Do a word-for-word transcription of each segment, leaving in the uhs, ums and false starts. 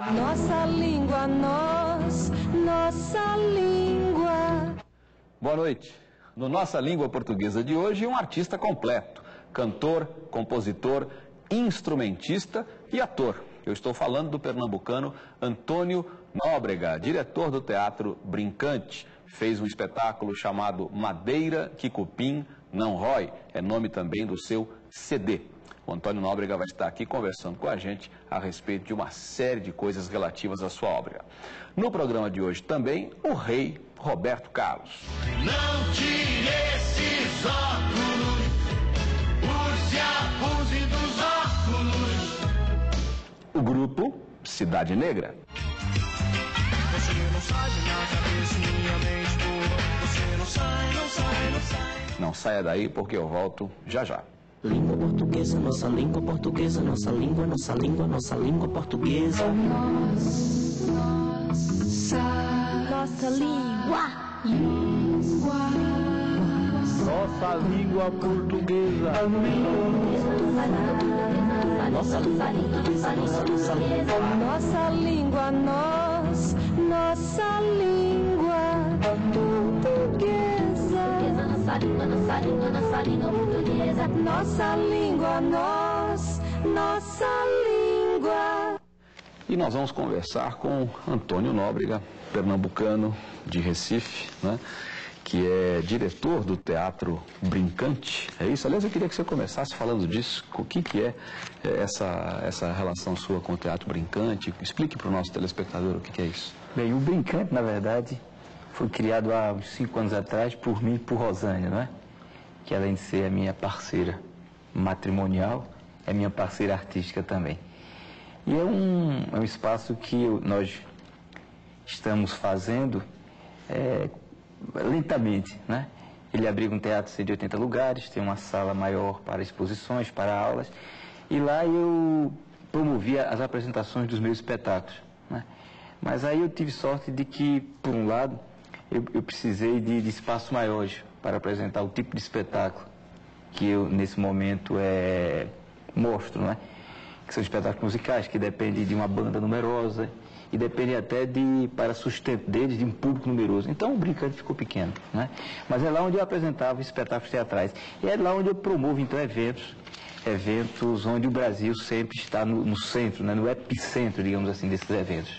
Nossa língua, nós, nossa língua. Boa noite. No Nossa Língua Portuguesa de hoje, um artista completo. Cantor, compositor, instrumentista e ator. Eu estou falando do pernambucano Antônio Nóbrega, diretor do Teatro Brincante. Fez um espetáculo chamado Madeira que Cupim Não Rói. É nome também do seu C D. O Antônio Nóbrega vai estar aqui conversando com a gente a respeito de uma série de coisas relativas à sua obra. No programa de hoje também, o rei Roberto Carlos. Não tire esses óculos, use a pose dos óculos. O grupo Cidade Negra. Você não sai da minha cabeça, minha mente boa. Você não sai, não sai, não sai. Não saia daí porque eu volto já já. Língua portuguesa, nossa língua portuguesa, nossa língua, nossa língua, nossa língua portuguesa. Nossa, nossa língua. Nossa língua portuguesa. Nossa língua portuguesa, nossa, nossa língua. Nossa língua, nós, nossa língua portuguesa. Nossa língua, nossa língua, nossa língua portuguesa. Nossa língua, nós, nossa língua. E nós vamos conversar com Antônio Nóbrega, pernambucano de Recife, né, que é diretor do Teatro Brincante. É isso? Aliás, eu queria que você começasse falando disso. O que, que é essa, essa relação sua com o Teatro Brincante? Explique para o nosso telespectador o que, que é isso. Bem, o Brincante, na verdade, foi criado há uns cinco anos atrás por mim e por Rosângela, não é? Que além de ser a minha parceira matrimonial, é minha parceira artística também. E é um, é um espaço que eu, nós estamos fazendo é, lentamente, né? Ele abriga um teatro de oitenta lugares, tem uma sala maior para exposições, para aulas, e lá eu promovia as apresentações dos meus espetáculos, né? Mas aí eu tive sorte de que, por um lado, eu, eu precisei de, de espaços maiores para apresentar o tipo de espetáculo que eu, nesse momento, é, mostro, né? Que são espetáculos musicais, que dependem de uma banda numerosa e dependem até de, para sustento deles, de um público numeroso. Então o Brincante ficou pequeno, né? Mas é lá onde eu apresentava espetáculos teatrais. E é lá onde eu promovo, então, eventos, eventos onde o Brasil sempre está no, no centro, né? No epicentro, digamos assim, desses eventos.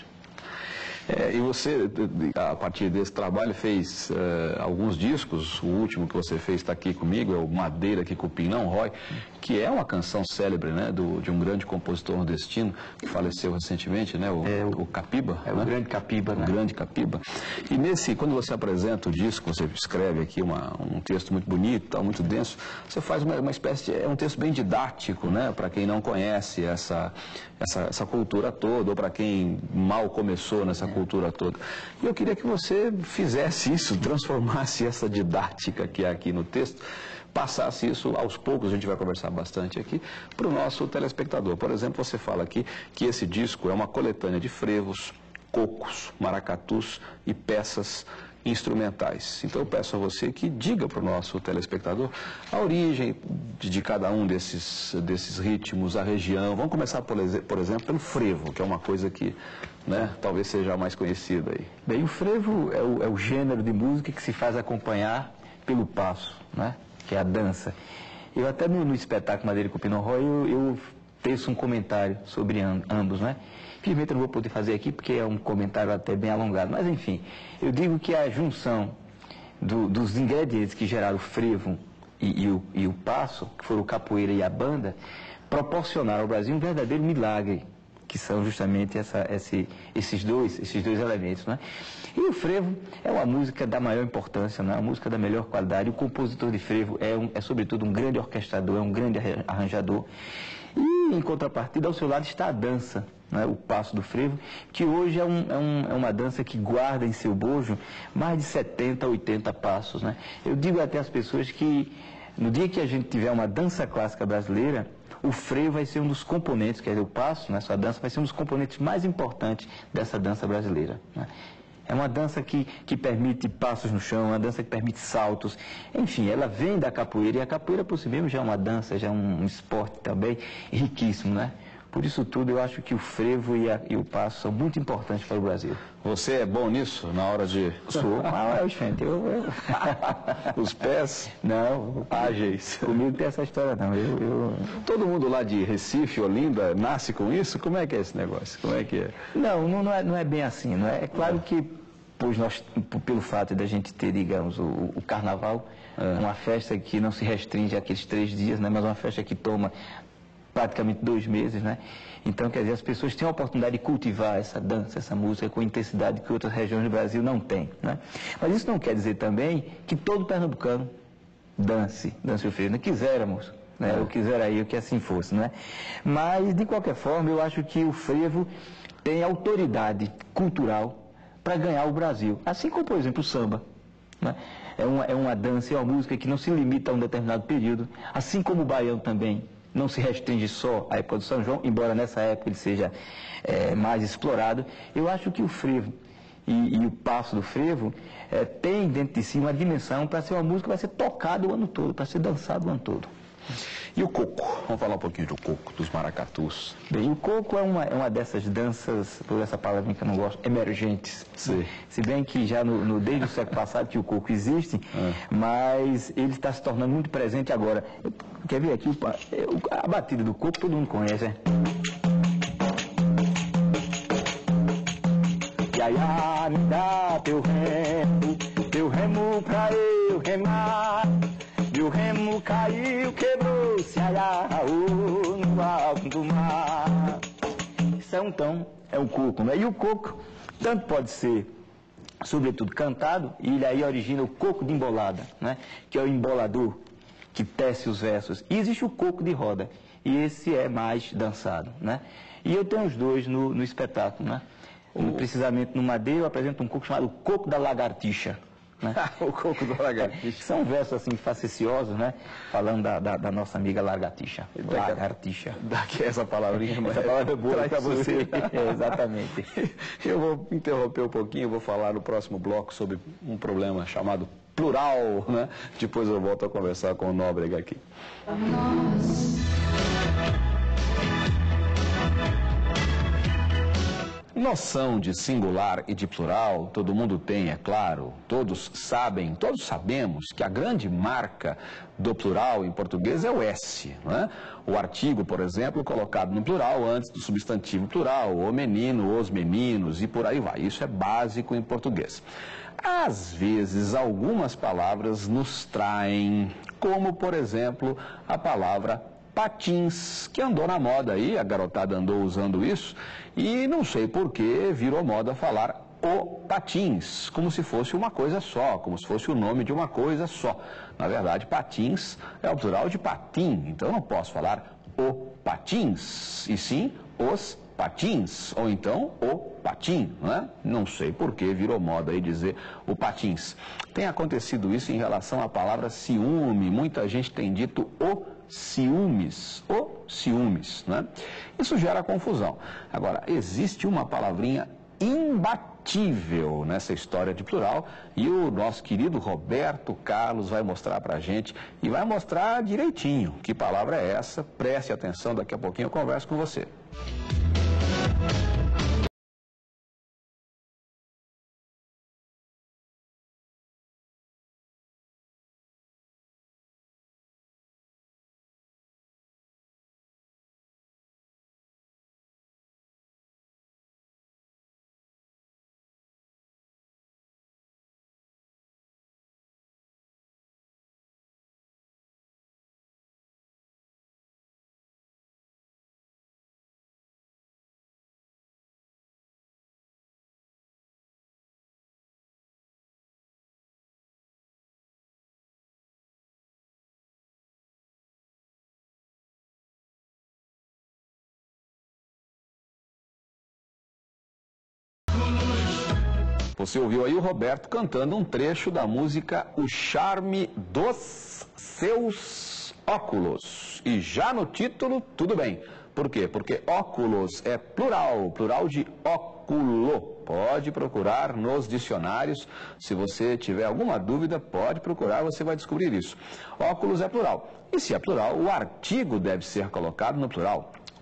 É, e você, a partir desse trabalho, fez uh, alguns discos. O último que você fez está aqui comigo, é o Madeira que Cupim Não Rói, que é uma canção célebre, né, do, de um grande compositor nordestino, que faleceu recentemente, né, o, é, o, o Capiba. É né? o grande Capiba, o né? grande Capiba. E nesse, quando você apresenta o disco, você escreve aqui uma, um texto muito bonito, tal, muito denso, você faz uma, uma espécie de, é um texto bem didático, né, para quem não conhece essa, essa, essa cultura toda, ou para quem mal começou nessa é. cultura toda. E eu queria que você fizesse isso, transformasse essa didática que há aqui no texto, passasse isso aos poucos, a gente vai conversar bastante aqui, para o nosso telespectador. Por exemplo, você fala aqui que esse disco é uma coletânea de frevos, cocos, maracatus e peças instrumentais. Então eu peço a você que diga para o nosso telespectador a origem de, de cada um desses, desses ritmos, a região. Vamos começar, por, por exemplo, pelo frevo, que é uma coisa que, né, talvez seja a mais conhecida aí. Bem, o frevo é o, é o gênero de música que se faz acompanhar pelo passo, né, que é a dança. Eu até no, no espetáculo Madeira que Cupim Não Rói, eu, eu teço um comentário sobre ambos, né? Infelizmente eu não vou poder fazer aqui porque é um comentário até bem alongado, mas enfim, eu digo que a junção do, dos ingredientes que geraram o frevo e, e, o, e o passo, que foram o capoeira e a banda, proporcionaram ao Brasil um verdadeiro milagre, que são justamente essa, esse, esses, dois, esses dois elementos, né? E o frevo é uma música da maior importância, né? Uma música da melhor qualidade. O compositor de frevo é, um, é sobretudo um grande orquestrador, é um grande arranjador. E, em contrapartida, ao seu lado está a dança, né, o passo do frevo, que hoje é, um, é, um, é uma dança que guarda em seu bojo mais de setenta, oitenta passos, né? Eu digo até às pessoas que, no dia que a gente tiver uma dança clássica brasileira, o frevo vai ser um dos componentes, quer dizer, o passo, né, sua dança, vai ser um dos componentes mais importantes dessa dança brasileira, né? É uma dança que, que permite passos no chão, uma dança que permite saltos. Enfim, ela vem da capoeira, e a capoeira por si mesmo já é uma dança, já é um, um esporte também riquíssimo, né? Por isso tudo, eu acho que o frevo e, a, e o passo são muito importantes para o Brasil. Você é bom nisso, na hora de... Sou, ah, é, gente, eu, eu... Os pés não, ágeis. Comigo tem essa história não, eu, eu... Todo mundo lá de Recife, Olinda, nasce com isso? Como é que é esse negócio? Como é que é? Não, não, não, é, não é bem assim, não é? É claro que, pois nós, pelo fato da gente ter, digamos, o, o carnaval, é. uma festa que não se restringe àqueles três dias, né? Mas uma festa que toma praticamente dois meses, né? Então, quer dizer, as pessoas têm a oportunidade de cultivar essa dança, essa música com intensidade que outras regiões do Brasil não têm, né? Mas isso não quer dizer também que todo pernambucano dance, dance o frevo, não quiséramos, né? Eu quiseraria que assim fosse, né? Mas, de qualquer forma, eu acho que o frevo tem autoridade cultural para ganhar o Brasil, assim como, por exemplo, o samba, né? É uma, é uma dança, é uma música que não se limita a um determinado período, assim como o baião também não se restringe só à época do São João, embora nessa época ele seja é, mais explorado. Eu acho que o frevo e, e o passo do frevo é, tem dentro de si uma dimensão para ser uma música que vai ser tocada o ano todo, para ser dançada o ano todo. E o coco? Vamos falar um pouquinho do coco, dos maracatus. Bem, o coco é uma, é uma dessas danças, por essa palavra que eu não gosto, emergentes. Sim. Se bem que já no, no, desde o século passado que o coco existe, é. mas ele está se tornando muito presente agora. Eu, quer ver aqui, o, a batida do coco todo mundo conhece, né? Iaia, me dá teu remo, teu remo pra eu remar. E o remo caiu, quebrou-se, aiaô, no alto do mar. Isso é um tom, é um coco, né? E o coco, tanto pode ser, sobretudo, cantado, e ele aí origina o coco de embolada, né? Que é o embolador que tece os versos. E existe o coco de roda, e esse é mais dançado, né? E eu tenho os dois no, no espetáculo, né? O... Precisamente no Madeira eu apresento um coco chamado Coco da Lagartixa. Né? O coco da lagartixa. São versos assim faciciosos, né? Falando da, da, da nossa amiga lagartixa. Lagartixa. Daqui essa palavrinha, mas essa palavra é boa para você. É, exatamente. Eu vou interromper um pouquinho, eu vou falar no próximo bloco sobre um problema chamado plural, né? Depois eu volto a conversar com o Nóbrega aqui. Nós. Noção de singular e de plural, todo mundo tem, é claro, todos sabem, todos sabemos que a grande marca do plural em português é o S, né? O artigo, por exemplo, colocado no plural antes do substantivo plural, o menino, os meninos e por aí vai. Isso é básico em português. Às vezes, algumas palavras nos traem, como, por exemplo, a palavra patins, que andou na moda aí, a garotada andou usando isso, e não sei por que virou moda falar o patins, como se fosse uma coisa só, como se fosse o nome de uma coisa só. Na verdade, patins é o plural de patim, então eu não posso falar o patins, e sim os patins, ou então o patim, né? Não sei por que virou moda aí dizer o patins. Tem acontecido isso em relação à palavra ciúme, muita gente tem dito o ciúmes, ou ciúmes, né? Isso gera confusão. Agora, existe uma palavrinha imbatível nessa história de plural e o nosso querido Roberto Carlos vai mostrar pra gente e vai mostrar direitinho que palavra é essa. Preste atenção, daqui a pouquinho eu converso com você. Você ouviu aí o Roberto cantando um trecho da música O Charme dos Seus Óculos. E já no título, tudo bem. Por quê? Porque óculos é plural, plural de óculo. Pode procurar nos dicionários. Se você tiver alguma dúvida, pode procurar, você vai descobrir isso. Óculos é plural. E se é plural, o artigo deve ser colocado no plural.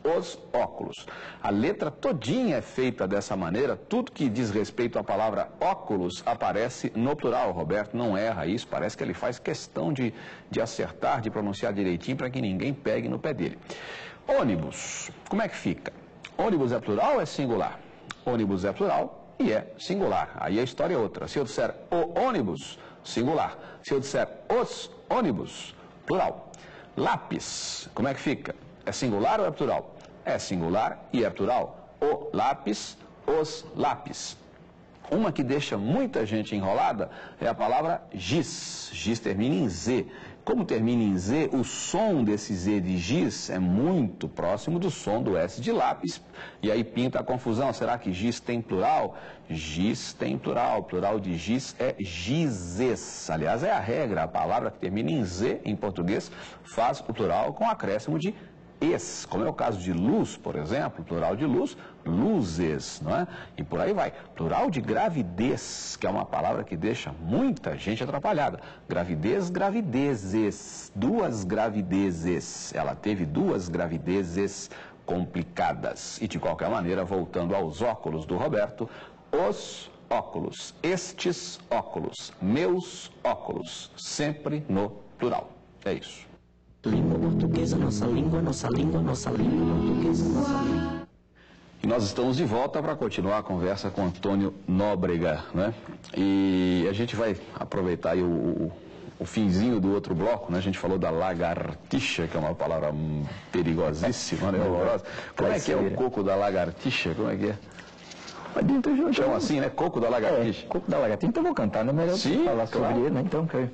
os óculos. A letra todinha é feita dessa maneira, tudo que diz respeito à palavra óculos aparece no plural. O Roberto não erra isso, parece que ele faz questão de, de acertar, de pronunciar direitinho para que ninguém pegue no pé dele. Ônibus, como é que fica? Ônibus é plural ou é singular? Ônibus é plural e é singular. Aí a história é outra. Se eu disser o ônibus, singular. Se eu disser os ônibus, plural. Lápis, como é que fica? É singular ou é plural? É singular e é plural. O lápis, os lápis. Uma que deixa muita gente enrolada é a palavra giz. Giz termina em Z. Como termina em Z, o som desse Z de giz é muito próximo do som do S de lápis. E aí pinta a confusão. Será que giz tem plural? Giz tem plural. Plural de giz é gizes. Aliás, é a regra. A palavra que termina em Z, em português, faz o plural com acréscimo de es, como é o caso de luz, por exemplo, plural de luz, luzes, não é? E por aí vai. Plural de gravidez, que é uma palavra que deixa muita gente atrapalhada. Gravidez, gravidezes, duas gravidezes. Ela teve duas gravidezes complicadas. E de qualquer maneira, voltando aos óculos do Roberto, os óculos, estes óculos, meus óculos, sempre no plural. É isso. Língua portuguesa, nossa língua, nossa língua, nossa língua portuguesa, nossa língua. E nós estamos de volta para continuar a conversa com Antônio Nóbrega, né? E a gente vai aproveitar aí o, o, o finzinho do outro bloco, né? A gente falou da lagartixa, que é uma palavra perigosíssima, né? Horrorosa. Como é que é o coco da lagartixa? Como é que é? Mas dentro de Chama assim, né? Coco da lagartixa. É, coco da lagartixa. Então eu vou cantar, não é melhor Sim, falar sobre claro. ele, né? Então, ok.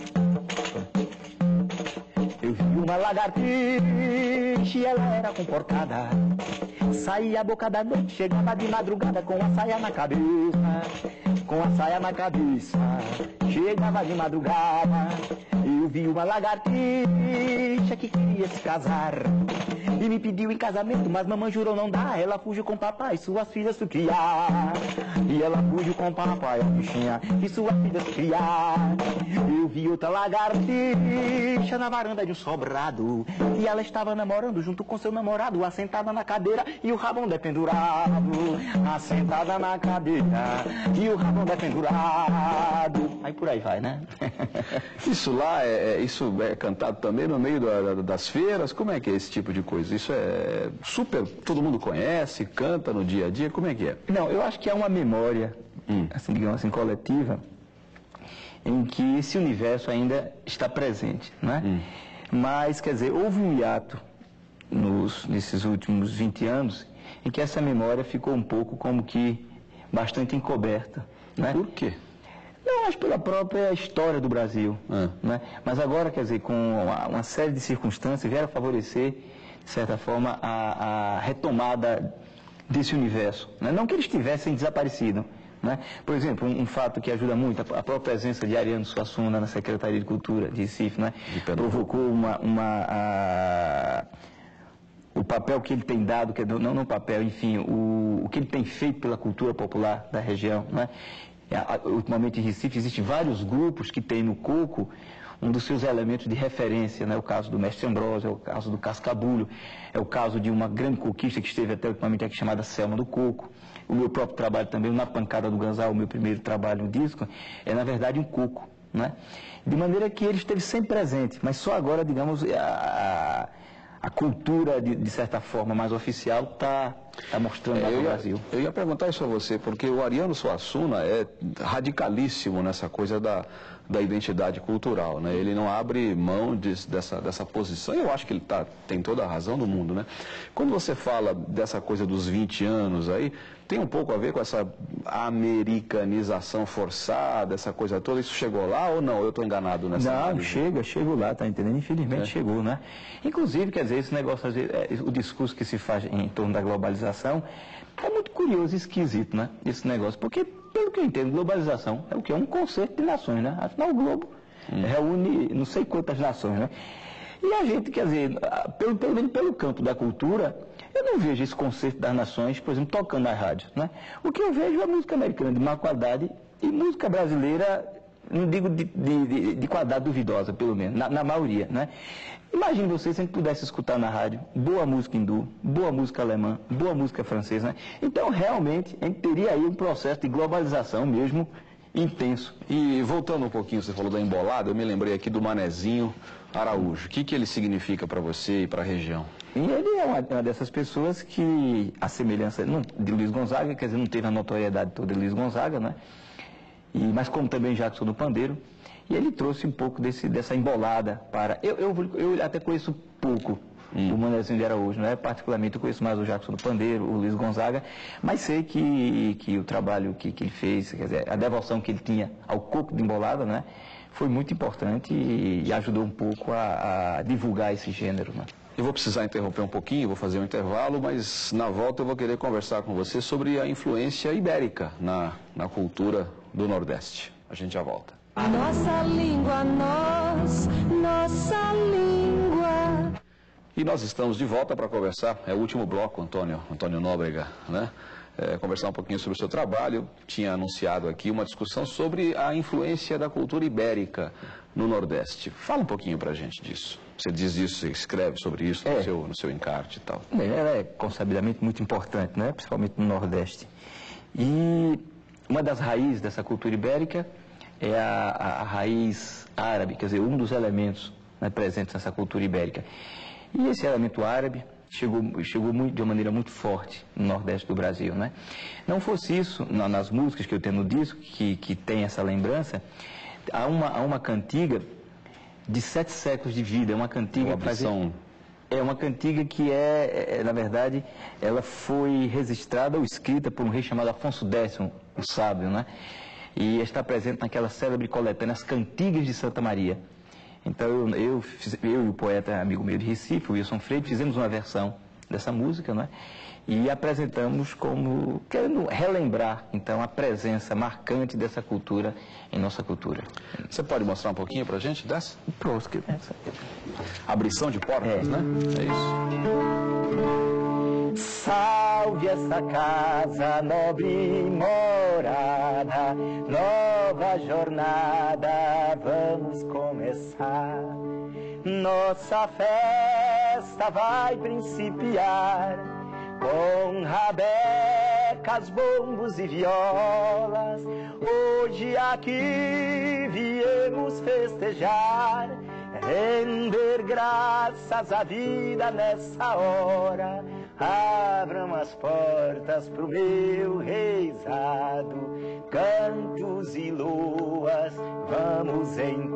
Eu vi uma lagartixa e ela era comportada. Saía a boca da noite, chegava de madrugada com a saia na cabeça. Com a saia na cabeça, chegava de madrugada. Eu vi uma lagartixa que queria se casar e me pediu em casamento, mas mamãe jurou não dar. Ela fugiu com papai e suas filhas se criar. E ela fugiu com papai, a bichinha, e suas filhas se criar. Eu vi outra lagartixa na varanda de um sobrado e ela estava namorando junto com seu namorado, assentada na cadeira e o rabão dependurado. Assentada na cadeira e o rabão dependurado. Aí por aí vai, né? Isso lá, é, é- isso é cantado também no meio da- da- das feiras? Como é que é esse tipo de coisa? Isso é super, todo mundo conhece, canta no dia a dia, como é que é? Não, eu acho que é uma memória, assim, digamos assim, coletiva, em que esse universo ainda está presente, né? Mas, quer dizer, houve um hiato nos, nesses últimos vinte anos em que essa memória ficou um pouco como que bastante encoberta, né? Por quê? Não, mas pela própria história do Brasil, Ah. né? Mas agora, quer dizer, com uma, uma série de circunstâncias, vieram favorecer, de certa forma, a, a retomada desse universo, né? Não que eles tivessem desaparecido, né? Por exemplo, um, um fato que ajuda muito, a, a própria presença de Ariano Suassuna na Secretaria de Cultura de Recife, né? De Pernambuco. Provocou uma... uma a, o papel que ele tem dado, que é do- não no papel, enfim, o, o que ele tem feito pela cultura popular da região, né? A- a- Ultimamente em Recife existem vários grupos que têm no coco um dos seus elementos de referência, né? O caso do Mestre Ambrósio, é o caso do Cascabulho, é o caso de uma grande coquista que esteve até ultimamente aqui chamada Selma do Coco. O meu próprio trabalho também, o Na Pancada do Ganzal, o meu primeiro trabalho no disco, é na verdade um coco, né? De maneira que ele esteve sempre presente, mas só agora, digamos, a, a cultura, de, de certa forma, mais oficial está tá mostrando lá É, no eu, ia, Brasil. eu ia perguntar isso a você, porque o Ariano Suassuna é radicalíssimo nessa coisa da, da identidade cultural, né? Ele não abre mão de- dessa, dessa posição, e eu acho que ele tá, tem toda a razão do mundo, né? Quando você fala dessa coisa dos vinte anos aí, tem um pouco a ver com essa americanização forçada, essa coisa toda, isso chegou lá ou não? Eu estou enganado nessa Não, análise? chega, chegou lá, tá entendendo? Infelizmente É. chegou, né? Inclusive, quer dizer, esse negócio, às vezes, é, o discurso que se faz em torno da globalização é muito curioso e esquisito, né? Esse negócio, porque, pelo que eu entendo, globalização é o que? É um concerto de nações, né? Afinal, o globo reúne não sei quantas nações, né? E a gente, quer dizer, ah, pelo, pelo menos pelo campo da cultura, eu não vejo esse concerto das nações, por exemplo, tocando nas rádios, né? O que eu vejo é música americana de má qualidade e música brasileira não digo de, de, de, de qualidade duvidosa, pelo menos, na, na maioria, né? Imagine você se a gente pudesse escutar na rádio boa música hindu, boa música alemã, boa música francesa, né? Então, realmente, a gente teria aí um processo de globalização mesmo intenso. E voltando um pouquinho, você falou da embolada, eu me lembrei aqui do Manezinho Araújo. O que, que ele significa para você e para a região? E ele é uma, uma dessas pessoas que, a semelhança não, de Luiz Gonzaga, quer dizer, não teve a notoriedade toda de Luiz Gonzaga, né? E, mas como também Jackson do Pandeiro, e ele trouxe um pouco desse, dessa embolada para... Eu, eu, eu até conheço pouco hum. o Manezinho de Araújo, né? Particularmente eu conheço mais o Jackson do Pandeiro, o Luiz Gonzaga, mas sei que, que o trabalho que, que ele fez, quer dizer, a devoção que ele tinha ao coco de embolada, né? Foi muito importante e, e ajudou um pouco a, a divulgar esse gênero, né? Eu vou precisar interromper um pouquinho, vou fazer um intervalo, mas na volta eu vou querer conversar com você sobre a influência ibérica na, na cultura do Nordeste. A gente já volta. Nossa língua, nós, nossa língua. E nós estamos de volta para conversar, é o último bloco, Antônio, Antônio Nóbrega, né? É, conversar um pouquinho sobre o seu trabalho. Tinha anunciado aqui uma discussão sobre a influência da cultura ibérica no Nordeste. Fala um pouquinho para a gente disso. Você diz isso, você escreve sobre isso é. no, seu, no seu encarte e tal. Bem, ela é consabivelmente muito importante, né? Principalmente no Nordeste. E uma das raízes dessa cultura ibérica é a, a, a raiz árabe, quer dizer, um dos elementos, né, presentes nessa cultura ibérica. E esse elemento árabe chegou, chegou muito, de uma maneira muito forte no Nordeste do Brasil, né? Não fosse isso, na, nas músicas que eu tenho no disco, que, que tem essa lembrança, há uma, há uma cantiga de sete séculos de vida, é uma cantiga... Uma versão... É uma cantiga que é, é, na verdade, ela foi registrada ou escrita por um rei chamado Afonso Décimo, o sábio, né? E está presente naquela célebre coletânea, As Cantigas de Santa Maria. Então, eu, eu, eu e o poeta amigo meu de Recife, o Wilson Freire, fizemos uma versão dessa música, né? E apresentamos como, querendo relembrar, então, a presença marcante dessa cultura em nossa cultura. Você pode mostrar um pouquinho pra gente dessa? Pronto. Abrição de portas, É. né? É isso. Salve essa casa, nobre morada, nova jornada, vamos começar. Nossa festa vai principiar, com rabecas, bombos e violas. Hoje aqui viemos festejar, render graças à vida nessa hora. Abram as portas pro meu reisado, cantos e luas vamos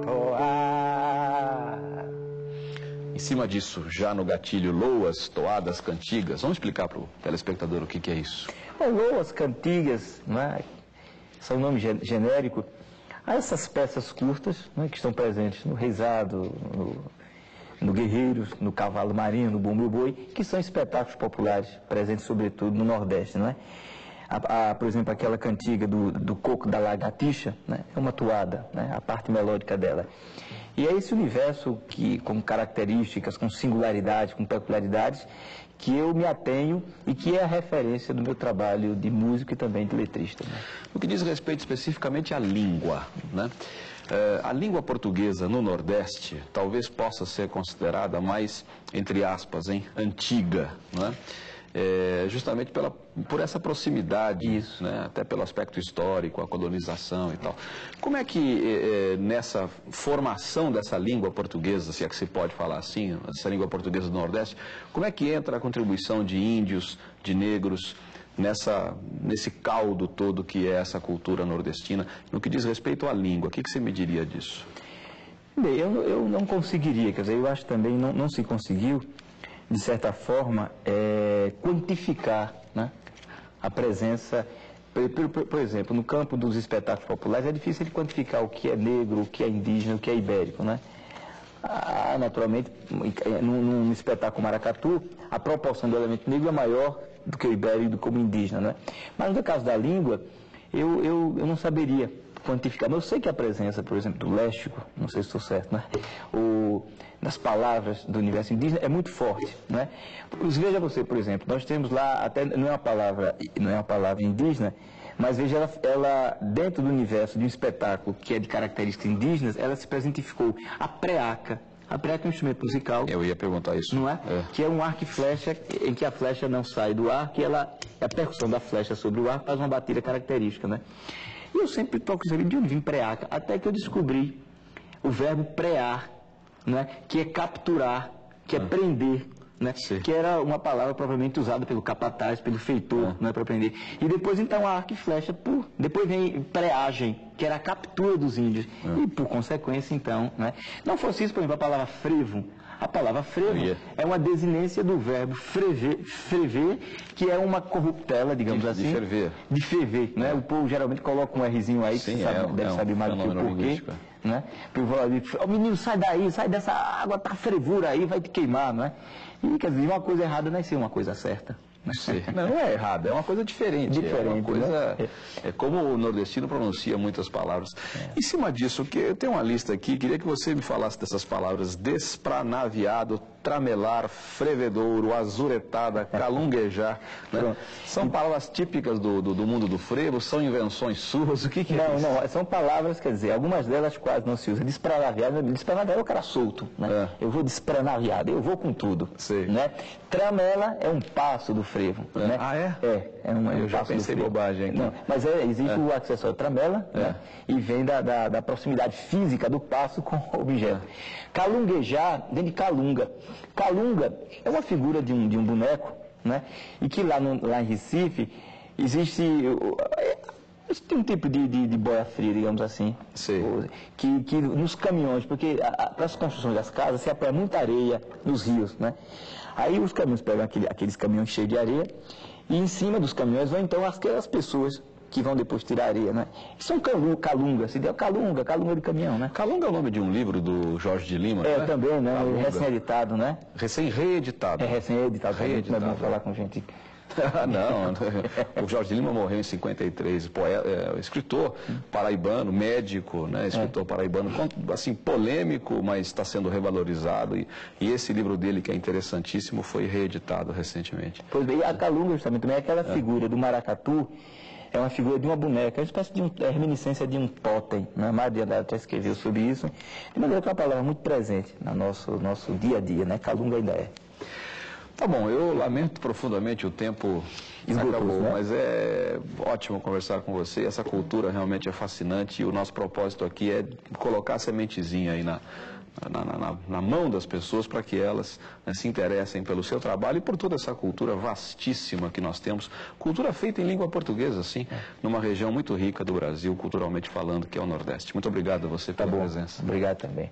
entoar. Em cima disso, já no gatilho, loas, toadas, cantigas. Vamos explicar para o telespectador o que, que é isso. É, loas, cantigas, né? São nome genérico. Há essas peças curtas, né, que estão presentes no reisado, no, no guerreiros, no cavalo marinho, no bumbo boi, que são espetáculos populares, presentes sobretudo no Nordeste, não é? A, a, por exemplo, aquela cantiga do, do coco da lagartixa, né, é uma toada, né, a parte melódica dela. E é esse universo que, com características, com singularidades, com peculiaridades, que eu me atenho e que é a referência do meu trabalho de músico e também de letrista, né? No que diz respeito especificamente à língua, né? É, a língua portuguesa no Nordeste talvez possa ser considerada mais, entre aspas, hein, antiga, né? É, justamente pela, por essa proximidade, Isso. né? Até pelo aspecto histórico, a colonização e tal. Como é que é, nessa formação dessa língua portuguesa, se é que se pode falar assim, essa língua portuguesa do Nordeste, como é que entra a contribuição de índios, de negros, nessa, nesse caldo todo que é essa cultura nordestina, no que diz respeito à língua? O que, que você me diria disso? Bem, eu, eu não conseguiria, quer dizer, eu acho que também não, não se conseguiu, de certa forma, é, quantificar, né, a presença. Por, por, por exemplo, no campo dos espetáculos populares é difícil de quantificar o que é negro, o que é indígena, o que é ibérico, né? Ah, naturalmente, num, num espetáculo maracatu, a proporção do elemento negro é maior do que o ibérico e do que o indígena, né? Mas no caso da língua, eu, eu, eu não saberia quantificar. Mas eu sei que a presença, por exemplo, do léxico, não sei se estou certo, né? O, das palavras do universo indígena é muito forte, né? Veja você, por exemplo, nós temos lá, até não é uma palavra, não é uma palavra indígena, Mas veja, ela, ela, dentro do universo de um espetáculo que é de características indígenas, ela se presentificou a preaca. A preaca é um instrumento musical. Eu ia perguntar isso. Não é? É. Que é um arco e flecha, em que a flecha não sai do arco e ela, a percussão da flecha sobre o arco faz uma batida característica, né? E eu sempre toco saber de onde vem preaca, até que eu descobri o verbo prear, né? Que é capturar, que é Ah. prender. Né? Sim. Que era uma palavra propriamente usada pelo capataz, pelo feitor, Ah. né, para prender. E depois, então, a arco e flecha, por... depois vem preagem, que era a captura dos índios. Ah. E, por consequência, então, né? Não fosse isso, por exemplo, a palavra frevo. A palavra frevo Yeah. é uma desinência do verbo frever, frever, que é uma corruptela, digamos De- de assim. ferver. De ferver, né? O povo geralmente coloca um Rzinho aí, Sim, que você sabe, é um- deve é um saber mais do que o fenômeno porquê. linguístico. Né? Pro Ó, menino, sai daí, sai dessa água, tá fervura aí, vai te queimar, não é? E, quer dizer, uma coisa errada nasceu uma coisa certa. Sim. Não, não é errado, é uma coisa diferente. Diferente, é uma coisa, né? é como o nordestino pronuncia muitas palavras. Em cima disso, que eu tenho uma lista aqui, queria que você me falasse dessas palavras: despranaviado, tramelar, frevedouro, azuretada, calunguejar. Né? São palavras típicas do, do, do mundo do frevo, são invenções suas, o que, que é Não, isso? não, são palavras, quer dizer, algumas delas quase não se usam. Despranaviado, despranaviado é o cara solto, né? É. Eu vou despranaviado, eu vou com tudo. Sei. Né? Tramela é um passo do frevo. É. Né? Ah, é? É, é um, é um Eu já passo do pensei frevo. bobagem aqui. Não, mas é, existe o acessório tramela, né? E vem da, da, da proximidade física do passo com o objeto. Calunguejar vem de calunga. Calunga é uma figura de um, de um boneco, né? E que lá, no, lá em Recife existe... o- é, tem um tipo de, de, de boia fria, digamos assim, Sei. que, que nos caminhões, porque para as construções das casas se apoia muita areia nos rios, né? Aí os caminhões pegam aquele, aqueles caminhões cheios de areia e em cima dos caminhões vão então aquelas pessoas que vão depois tirar areia, né? São calu, calunga, se deu calunga, calunga de caminhão, né? Calunga é o nome de um livro do Jorge de Lima, É, né? também, né? Calunga. Recém-editado, né? Recém-reeditado. É recém-editado, também, Reeditado. não é bom falar com gente... Não, o Jorge de Lima morreu em cinquenta e três, poeta, é, escritor paraibano, médico, né, escritor paraibano, com- assim, polêmico, mas está sendo revalorizado, e, e esse livro dele, que é interessantíssimo, foi reeditado recentemente. Pois bem, a calunga justamente também é aquela figura do maracatu, é uma figura de uma boneca, é uma espécie de um, é reminiscência de um totem, né? Maria André até escreveu sobre isso, de maneira que é uma palavra muito presente no nosso, nosso dia a dia, né? Calunga ainda é. Tá bom, eu lamento profundamente o tempo Esgotou, acabou, né? mas é ótimo conversar com você. Essa cultura realmente é fascinante e o nosso propósito aqui é colocar a sementezinha aí na, na, na- na- na mão das pessoas para que elas, né, se interessem pelo seu trabalho e por toda essa cultura vastíssima que nós temos. Cultura feita em língua portuguesa, sim, numa região muito rica do Brasil, culturalmente falando, que é o Nordeste. Muito obrigado a você Tá pela bom, presença. obrigado também.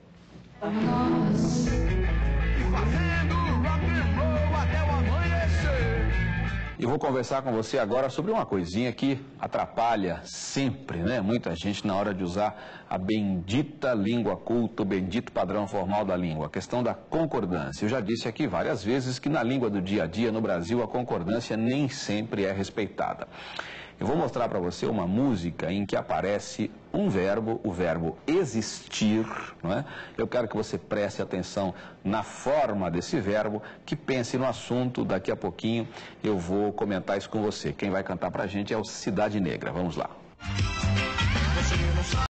Fazendo rock and roll até o amanhecer. E vou conversar com você agora sobre uma coisinha que atrapalha sempre, né? Muita gente na hora de usar a bendita língua culta, o bendito padrão formal da língua, a questão da concordância. Eu já disse aqui várias vezes que na língua do dia a dia no Brasil a concordância nem sempre é respeitada. Eu vou mostrar para você uma música em que aparece um verbo, o verbo existir, não é? Eu quero que você preste atenção na forma desse verbo, que pense no assunto. Daqui a pouquinho eu vou comentar isso com você. Quem vai cantar para a gente é o Cidade Negra. Vamos lá. Você não sabe.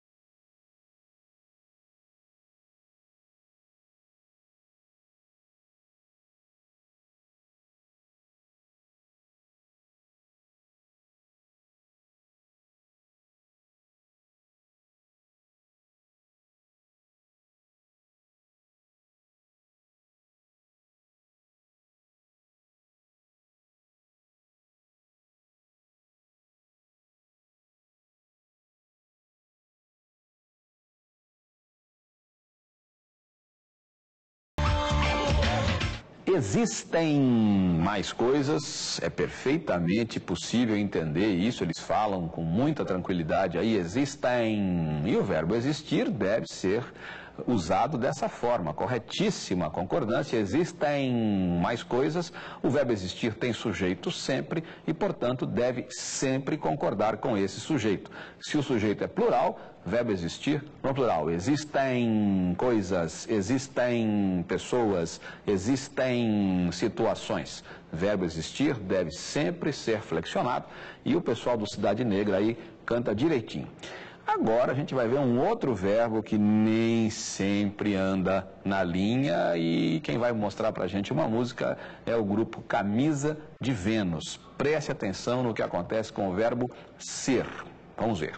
Existem mais coisas, é perfeitamente possível entender isso, eles falam com muita tranquilidade aí, existem. E o verbo existir deve ser usado dessa forma, corretíssima concordância. Existem mais coisas, o verbo existir tem sujeito sempre e, portanto, deve sempre concordar com esse sujeito. Se o sujeito é plural, verbo existir no plural. Existem coisas, existem pessoas, existem situações. Verbo existir deve sempre ser flexionado e o pessoal do Cidade Negra aí canta direitinho. Agora a gente vai ver um outro verbo que nem sempre anda na linha e quem vai mostrar pra gente uma música é o grupo Camisa de Vênus. Preste atenção no que acontece com o verbo ser. Vamos ver.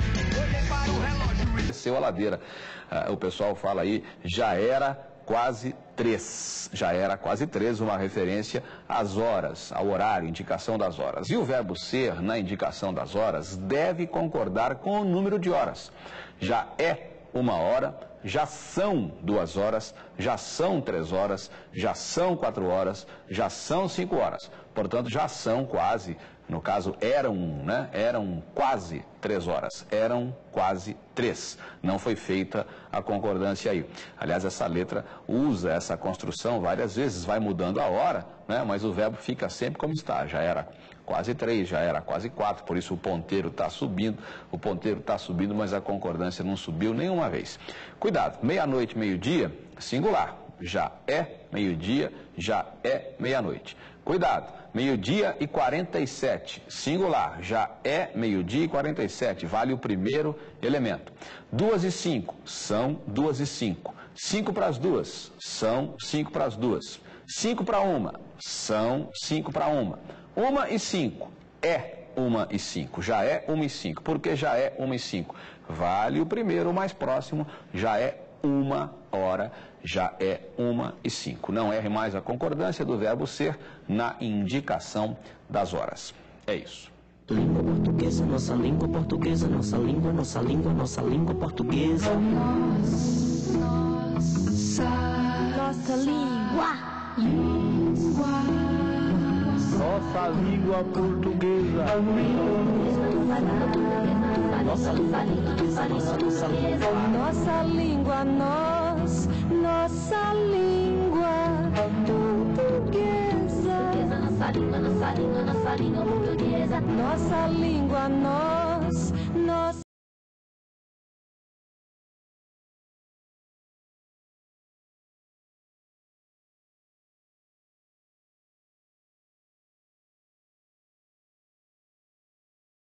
Desceu a ladeira. Ah, o pessoal fala aí, já era quase três. Já era quase três, uma referência às horas, ao horário, indicação das horas. E o verbo ser, na indicação das horas, deve concordar com o número de horas. Já é uma hora, já são duas horas, já são três horas, já são quatro horas, já são cinco horas. Portanto, já são quase, no caso, eram, né? Eram quase três horas, eram quase três. Não foi feita a concordância aí. Aliás, essa letra usa essa construção várias vezes, vai mudando a hora, né? Mas o verbo fica sempre como está. Já era quase três, já era quase quatro, por isso o ponteiro está subindo, o ponteiro está subindo, mas a concordância não subiu nenhuma vez. Cuidado, meia-noite, meio-dia, singular. Já é meio-dia, já é meia-noite. Cuidado, meio-dia e quarenta e sete, singular, já é meio-dia e quarenta e sete, vale o primeiro elemento. Duas e cinco, são duas e cinco. Cinco para as duas, são cinco para as duas. Cinco para uma, são cinco para uma. Uma e cinco, é uma e cinco, já é uma e cinco. Por que já é uma e cinco? Vale o primeiro, o mais próximo, já é uma hora, já é uma e cinco. Não erre mais a concordância do verbo ser na indicação das horas. É isso. Língua portuguesa, nossa língua portuguesa, nossa língua, nossa língua, nossa língua portuguesa. Nossa, nossa língua. Nossa língua portuguesa. Nossa língua portuguesa, nossa, nossa língua. Nossa língua, nós, nossa língua portuguesa. Nossa língua, nossa língua, nossa língua portuguesa. Nossa língua, nós.